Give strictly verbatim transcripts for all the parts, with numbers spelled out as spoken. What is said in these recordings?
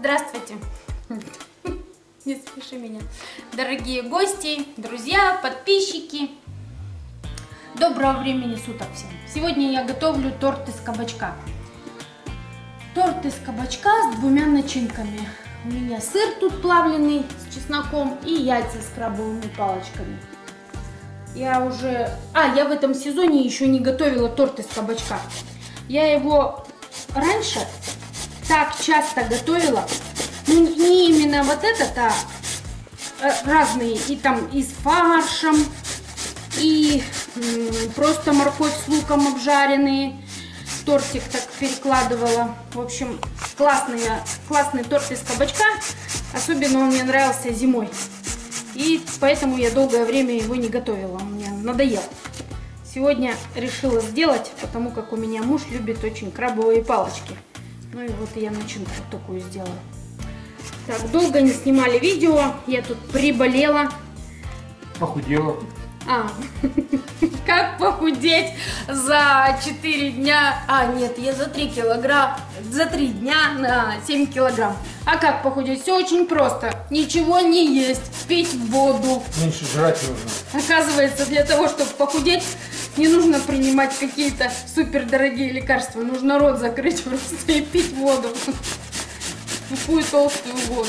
Здравствуйте! Не смеши меня. Дорогие гости, друзья, подписчики. Доброго времени суток всем. Сегодня я готовлю торт из кабачка. Торт из кабачка с двумя начинками. У меня сыр тут плавленый с чесноком и яйца с крабовыми палочками. Я уже... А, я в этом сезоне еще не готовила торт из кабачка. Я его раньше так часто готовила. Ну, не именно вот этот, а разные. И там и с фаршем, и просто морковь с луком обжаренные. Тортик так перекладывала. В общем, классный, классный торт из кабачка. Особенно он мне нравился зимой. И поэтому я долгое время его не готовила. Он мне надоел. Сегодня решила сделать, потому как у меня муж любит очень крабовые палочки. Ну и вот я начинку вот такую сделала. Так, долго не снимали видео. Я тут приболела. Похудела. А, как похудеть за четыре дня, а нет, я за три килограмма, за три дня на семь килограмм. А как похудеть? Все очень просто, ничего не есть, пить воду. Меньше жрать нужно. Оказывается, для того, чтобы похудеть, не нужно принимать какие-то супер дорогие лекарства, нужно рот закрыть просто и пить воду, сухую толстую воду.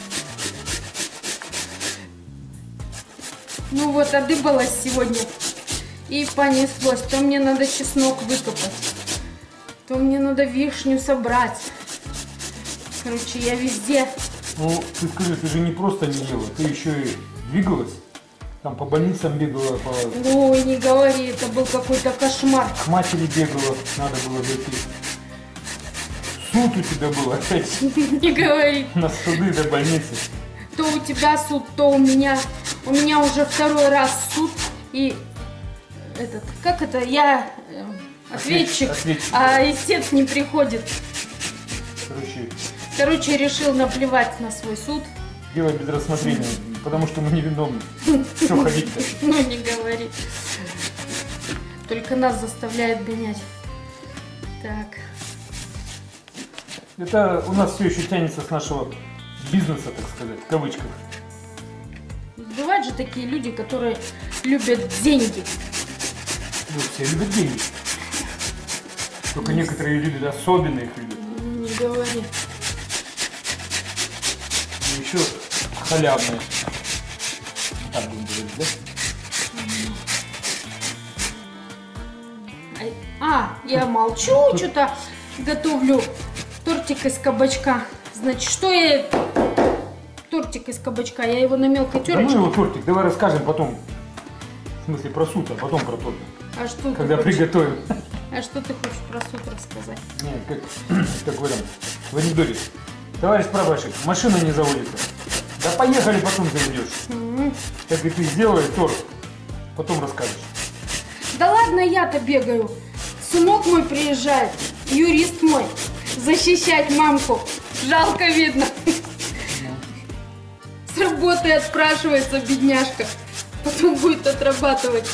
Ну вот, одыбалась сегодня и понеслось. То мне надо чеснок выкопать, то мне надо вишню собрать. Короче, я везде. Ну, ты скажи, ты же не просто не ела, ты еще и двигалась. Там по больницам бегала. По... Ой, не говори, это был какой-то кошмар. К матери бегала, надо было дойти. Суд у тебя был опять. Не говори. На суды до больницы. То у тебя суд, то у меня. У меня уже второй раз суд. И этот, как это, я э, ответчик, ответчик, а истец не приходит. Короче, Короче, решил наплевать на свой суд. дело без рассмотрения, потому что мы невиновны. Что ходить-то? Ну не говори. Только нас заставляет гонять. Так. Это у нас все еще тянется с нашего бизнеса, так сказать, в кавычках. Бывают же такие люди, которые любят деньги. Ну, все любят деньги. Только некоторые любят, особенно их любят. Не говори. И еще халявные. Так будем говорить, да? А, я молчу, что-то готовлю тортик из кабачка. Значит, что я... Тортик из кабачка, я его на мелкой терочке. Да ну его тортик, давай расскажем потом. В смысле про суд, а потом про торт. А что Когда ты хочешь? приготовим. А что ты хочешь про суд рассказать? Нет, как, как в этом, в анекдоте. Товарищ прапорщик, машина не заводится. Да поехали, потом заведешь. Mm-hmm. Так и ты сделай торт, потом расскажешь. Да ладно, я-то бегаю. Сынок мой приезжает, юрист мой, защищать мамку. Жалко видно. С работы отпрашивается бедняжка. Потом будет отрабатывать.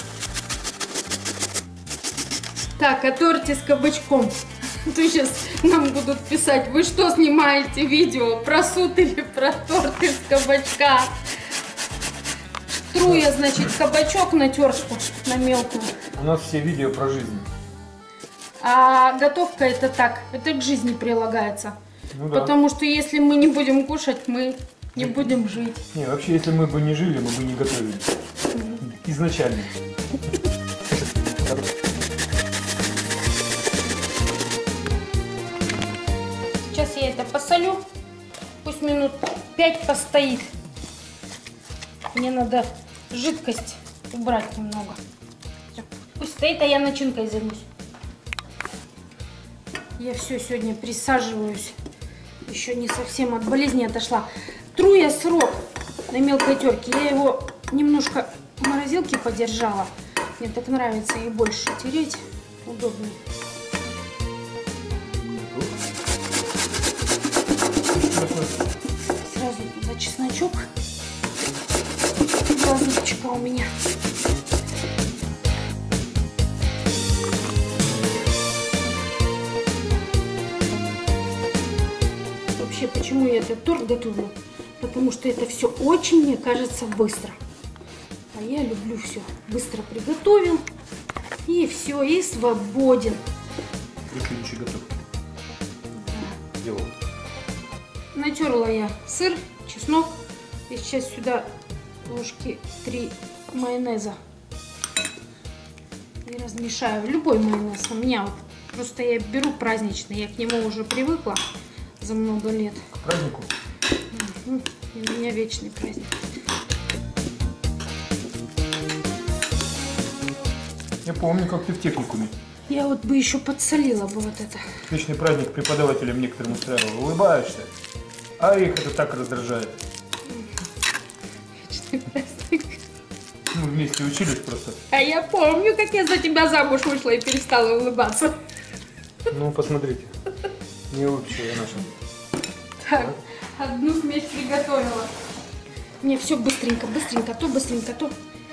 Так, а торте с кабачком. То сейчас нам будут писать, вы что снимаете видео, про суд или про торт из кабачка? Тру я, значит, кабачок на терку, на мелкую. У нас все видео про жизнь. А готовка это так, это к жизни прилагается. Ну да. Потому что если мы не будем кушать, мы не будем жить. Не, вообще, если мы бы не жили, мы бы не готовили. Изначально. Сейчас я это посолю. Пусть минут пять постоит. Мне надо жидкость убрать немного. Всё. Пусть стоит, а я начинкой займусь. Я все сегодня присаживаюсь. Еще не совсем от болезни отошла. Тру я сырок на мелкой терке. Я его немножко в морозилке подержала. Мне так нравится и больше тереть. Удобнее. Сразу туда чесночок. Два зубчика у меня. Вообще, почему я этот торт готовлю? Потому что это все очень, мне кажется, быстро. А я люблю все. Быстро приготовил. И все, и свободен. При следующей готовке. Да. Делал. Натерла я сыр, чеснок. И сейчас сюда ложки три майонеза. И размешаю. Любой майонез у меня. Вот, просто я беру праздничный. Я к нему уже привыкла за много лет. К празднику? Угу. И у меня вечный праздник. Я помню, как ты в техникуме. Я вот бы еще подсолила бы вот это. Вечный праздник преподавателям некоторым устраивал. Улыбаешься, а их это так раздражает. Вечный праздник. Мы вместе учились просто. А я помню, как я за тебя замуж вышла и перестала улыбаться. Ну, посмотрите. Не улыбчивая я наша. Так, одну смесь приготовила. Мне все быстренько, быстренько, то быстренько, то.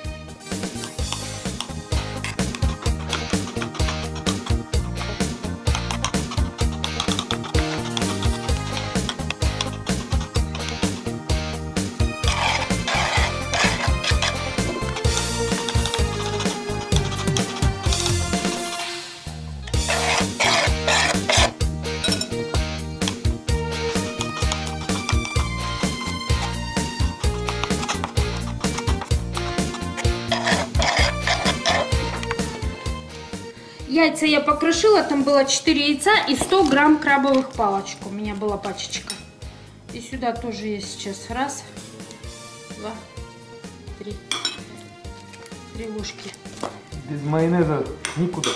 Яйца я покрошила, там было четыре яйца и сто грамм крабовых палочек. У меня была пачечка. И сюда тоже есть сейчас раз, два, три. Три ложки. Без майонеза никуда.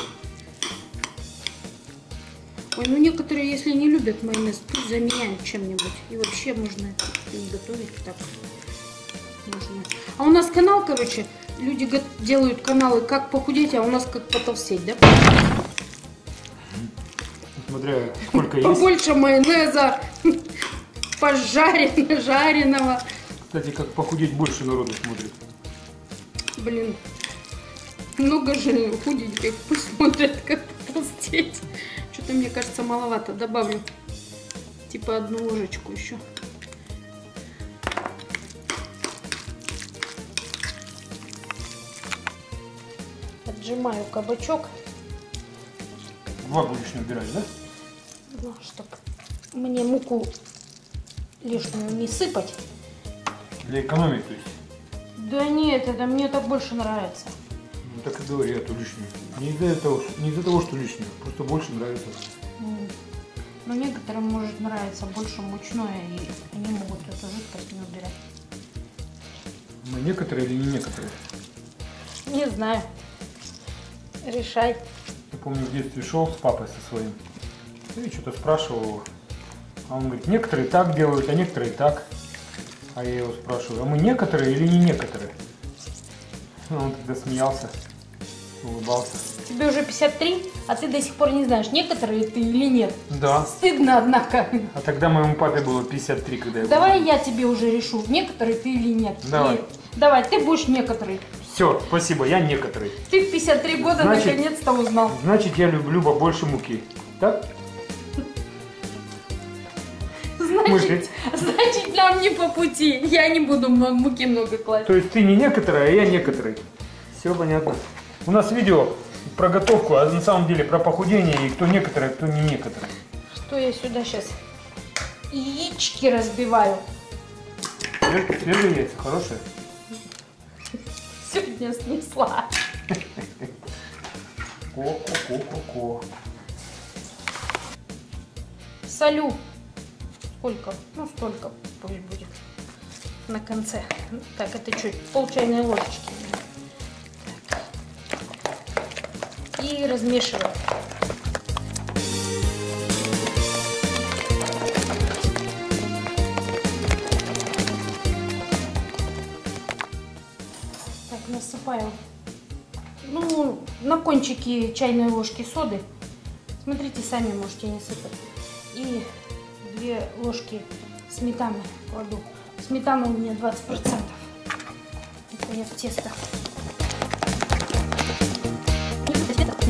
Ой, ну некоторые, если не любят майонез, пусть заменяют чем-нибудь. И вообще можно не готовить так. Можно. А у нас канал, короче, люди делают каналы как похудеть, а у нас как потолстеть, да? Смотря сколько есть. Побольше майонеза, пожаренного, жареного. Кстати, как похудеть больше народу смотрит. Блин, много же худеньких, пусть смотрят, как потолстеть. Что-то, мне кажется, маловато. Добавлю типа одну ложечку еще. Отжимаю кабачок. Два будешь не убирать, да? Ну, чтобы мне муку лишнюю не сыпать. Для экономии, то есть? Да нет, это мне так больше нравится. Ну так и говори, а то лишнюю. Не из-за этого, не из-за того, что лишнюю, просто больше нравится. Mm. Но некоторым может нравиться больше мучное, и они могут эту жидкость не убирать. Мы некоторые или не некоторые? Не знаю. Решай. Я помню, в детстве шел с папой со своим. И что-то спрашивал его. А он говорит, некоторые так делают, а некоторые так. А я его спрашиваю, а мы некоторые или не некоторые? Он тогда смеялся, улыбался. Тебе уже пятьдесят три, а ты до сих пор не знаешь, некоторые ты или нет. Да. Стыдно, однако. А тогда моему папе было пятьдесят три, когда я был. Давай я тебе уже решу, некоторые ты или нет. Давай. И... Давай, ты будешь некоторый. Все, спасибо, я некоторый. Ты в пятьдесят три года Значит, наконец-то узнал. Значит, я люблю побольше муки. Так? Значит, значит, нам не по пути. Я не буду много муки много класть. То есть ты не некоторая, а я некоторый. Все понятно. У нас видео про готовку, а на самом деле про похудение и кто некоторый, а кто не некоторый. Что я сюда сейчас яички разбиваю. Свежие яйца, хорошие? Сегодня снесла. Ко-ко-ко-ко-ко. Солю. Сколько? Ну, столько пусть будет на конце. Так, это чуть, пол чайной ложечки. Так. И размешиваю. Так, насыпаю. Ну, на кончики чайной ложки соды. Смотрите, сами можете не сыпать. И две ложки сметаны кладу. Сметана у меня двадцать процентов. Это я в тесто.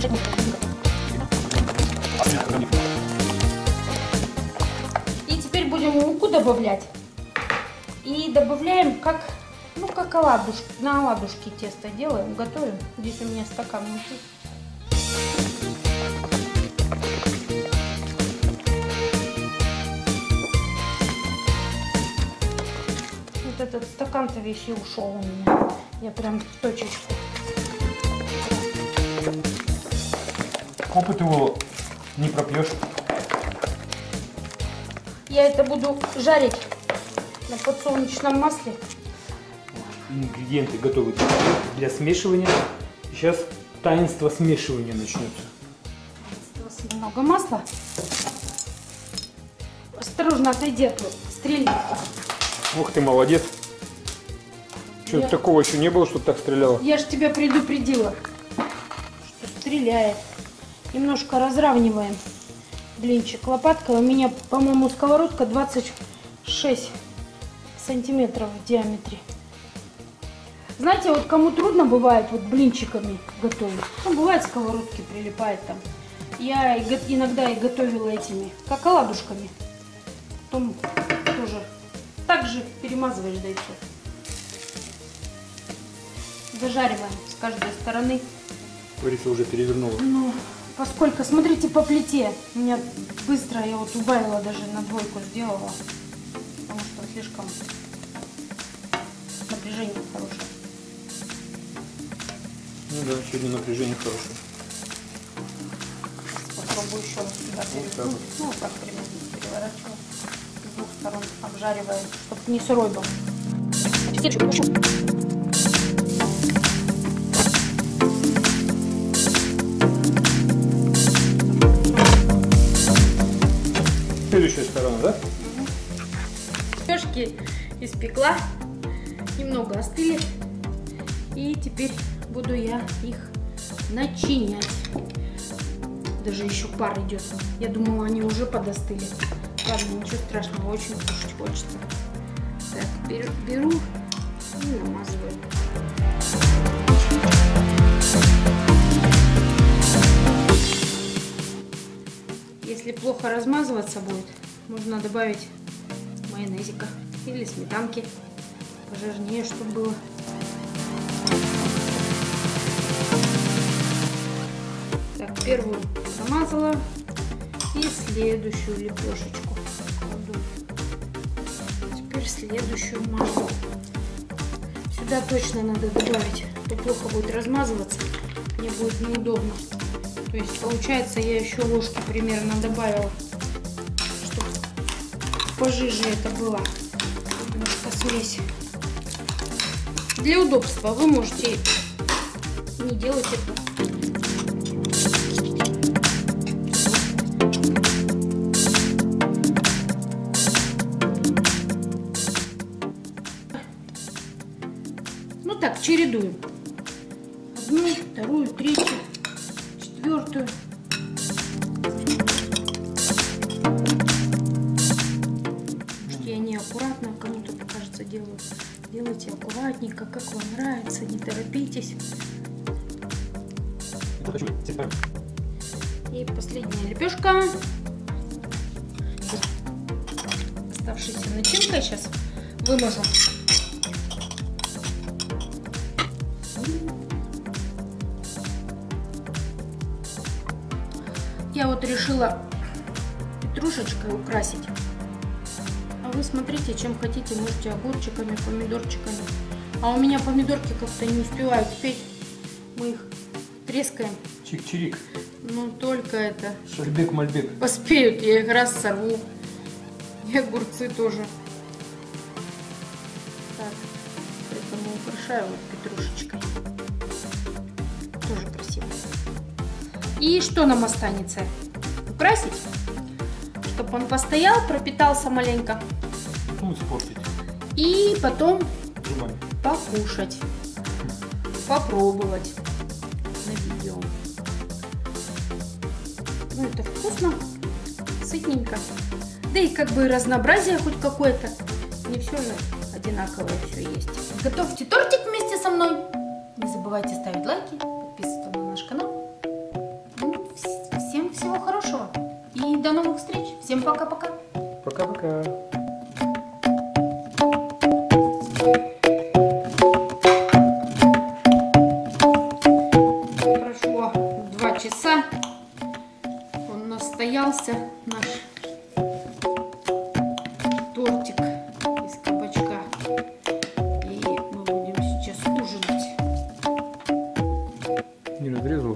И теперь будем будем муку добавлять. И добавляем как, ну, как оладушки, на оладушки тесто делаем, готовим. Здесь у меня стакан муки. Вот этот стакан-то весь и ушел у меня. Я прям в точечку. Опыт его не пропьешь. Я это буду жарить на подсолнечном масле. Ингредиенты готовы для смешивания. Сейчас таинство смешивания начнется. Много масла. Осторожно, отойди, а то стрельни. Ух ты, молодец. Что-то Я... такого еще не было, чтобы так стреляло. Я же тебя предупредила, что стреляет. Немножко разравниваем блинчик лопаткой. У меня, по-моему, сковородка двадцать шесть сантиметров в диаметре. Знаете, вот кому трудно бывает вот блинчиками готовить, ну, бывает сковородки прилипает там. Я иногда и готовила этими, как оладушками. Потом тоже так же перемазываешь, да и все. Зажариваем с каждой стороны. Лариса уже перевернула. Ну, поскольку, смотрите по плите. У меня быстро, я вот убавила, даже на двойку сделала. Потому что слишком напряжение хорошее. Ну да, сегодня напряжение хорошее. Попробую еще раз сюда перевернуть. Ну, вот так примерно переворачиваю. С двух сторон обжариваю, чтобы не сырой был. Следующая сторона, да? Лепешки испекла, немного остыли, и теперь буду я их начинять. Даже еще пар идет. Я думала, они уже подостыли. Ладно, ничего страшного, очень кушать хочется. Так, беру, беру и намазываю. Если плохо размазываться будет, можно добавить майонезика или сметанки, пожирнее, чтобы было. Так, первую намазала и следующую лепешечку кладу. Теперь следующую мажу. Сюда точно надо добавить, то плохо будет размазываться, мне будет неудобно. То есть получается, я еще ложки примерно добавила, чтобы пожиже это было. Немножко смесь. Для удобства вы можете не делать это. Ну так, чередуем. Одну, вторую, третью. Четвертую. Может, я неаккуратно, кому-то кажется, делаю. Делайте аккуратненько, как вам нравится, не торопитесь. И последняя лепешка. Оставшейся начинкой сейчас выложу. Я вот решила петрушечкой украсить. А вы смотрите, чем хотите, можете огурчиками, помидорчиками. А у меня помидорки как-то не успевают спеть. Мы их трескаем. Чик-чирик. Ну только это. Шальбек-мальбек. Поспеют, я их раз сорву. И огурцы тоже. Так, поэтому украшаю вот петрушечкой. Тоже красиво. И что нам останется? Украсить, чтобы он постоял, пропитался маленько. Ну, испортить. И потом Зубами. покушать, попробовать на видео. Ну, это вкусно, сытненько. Да и как бы разнообразие хоть какое-то. Не все же одинаковое все есть. Готовьте тортик вместе со мной. Не забывайте ставить лайки, подписываться на наш канал. Всем всего хорошего и до новых встреч. Всем пока-пока. Пока-пока. Прошло два часа. Он настоялся, наш тортик из кабачка. И мы будем сейчас ужинать. Не разрезал?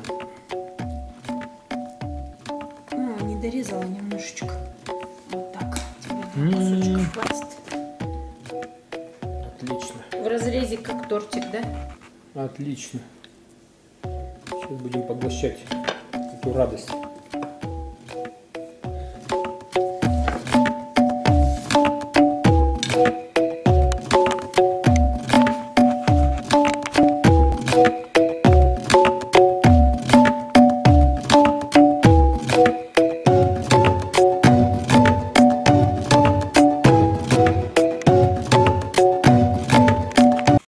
А, не дорезала немножечко. Вот так. Тебе кусочек хватит. Отлично. В разрезе как тортик, да? Отлично. Сейчас будем поглощать эту радость.